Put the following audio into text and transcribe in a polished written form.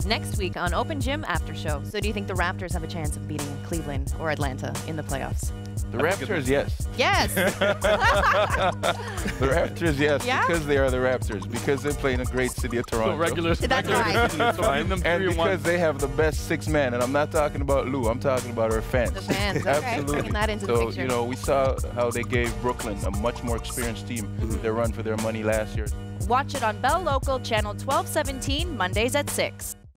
next week on Open Gym After Show. So do you think the Raptors have a chance of beating Cleveland or Atlanta in the playoffs? The Raptors, yes. Yes. The Raptors, yes, Yeah? because they are the Raptors, because they play in a great city of Toronto. That's right. And because they have the best six men, and I'm not talking about Lou, I'm talking about our fans. The fans, okay. Absolutely. Bringing that into the So, picture. you know, we saw how they gave Brooklyn, a much more experienced team, their run for their money last year. Watch it on Bell Local, channel 1217, Mondays at 6.